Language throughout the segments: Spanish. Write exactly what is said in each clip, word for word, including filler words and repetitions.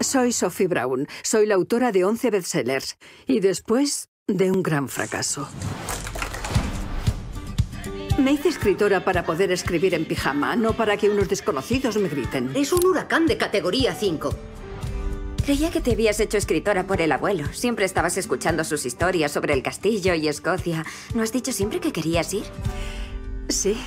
Soy Sophie Brown. Soy la autora de once bestsellers. Y después de un gran fracaso. Me hice escritora para poder escribir en pijama, no para que unos desconocidos me griten. Es un huracán de categoría cinco. Creía que te habías hecho escritora por el abuelo. Siempre estabas escuchando sus historias sobre el castillo y Escocia. ¿No has dicho siempre que querías ir? Sí.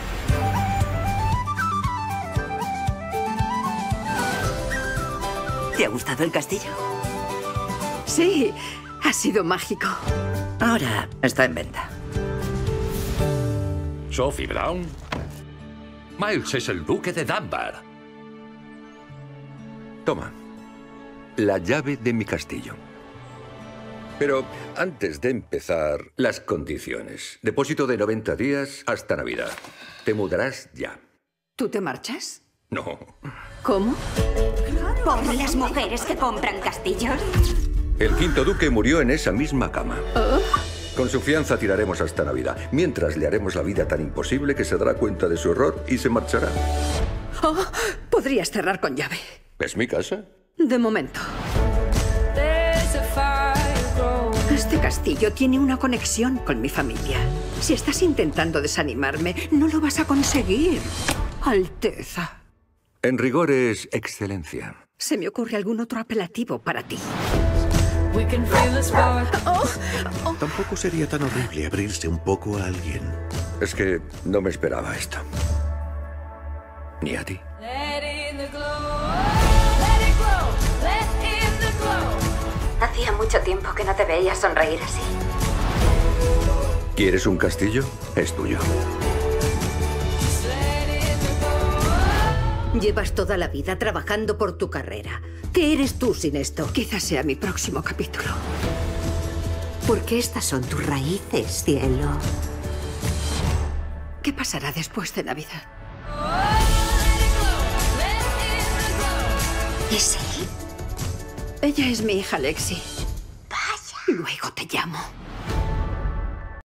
¿Te ha gustado el castillo? Sí, ha sido mágico. Ahora está en venta. Sophie Brown. Miles es el duque de Dunbar. Toma, la llave de mi castillo. Pero antes de empezar, las condiciones. Depósito de noventa días hasta Navidad. Te mudarás ya. ¿Tú te marchas? No. ¿Cómo? Por las mujeres que compran castillos. El quinto duque murió en esa misma cama. ¿Oh? Con su fianza tiraremos hasta Navidad, mientras le haremos la vida tan imposible que se dará cuenta de su error y se marchará. Oh, podrías cerrar con llave. ¿Es mi casa? De momento. Este castillo tiene una conexión con mi familia. Si estás intentando desanimarme, no lo vas a conseguir, Alteza. En rigor es excelencia. ¿Se me ocurre algún otro apelativo para ti? Oh, oh. Tampoco sería tan horrible abrirse un poco a alguien. Es que no me esperaba esto. Ni a ti. Hacía mucho tiempo que no te veía sonreír así. ¿Quieres un castillo? Es tuyo. Llevas toda la vida trabajando por tu carrera. ¿Qué eres tú sin esto? Quizás sea mi próximo capítulo. Porque estas son tus raíces, cielo. ¿Qué pasará después de Navidad? ¿Es él? Ella es mi hija Lexi. Vaya. Luego te llamo.